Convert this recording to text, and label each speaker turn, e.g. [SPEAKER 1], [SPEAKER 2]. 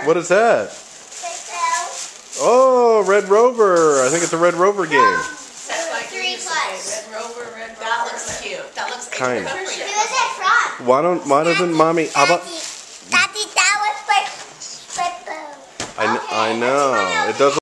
[SPEAKER 1] What is that? Oh, Red Rover. I think it's a Red Rover game.
[SPEAKER 2] That's like
[SPEAKER 3] 3 plus.
[SPEAKER 2] Red Rover, Red. That looks cute. That looks
[SPEAKER 1] Kind.
[SPEAKER 3] Who is it from?
[SPEAKER 1] Why doesn't mommy? How about?
[SPEAKER 3] Daddy, that was for Purple.
[SPEAKER 1] I know. It doesn't.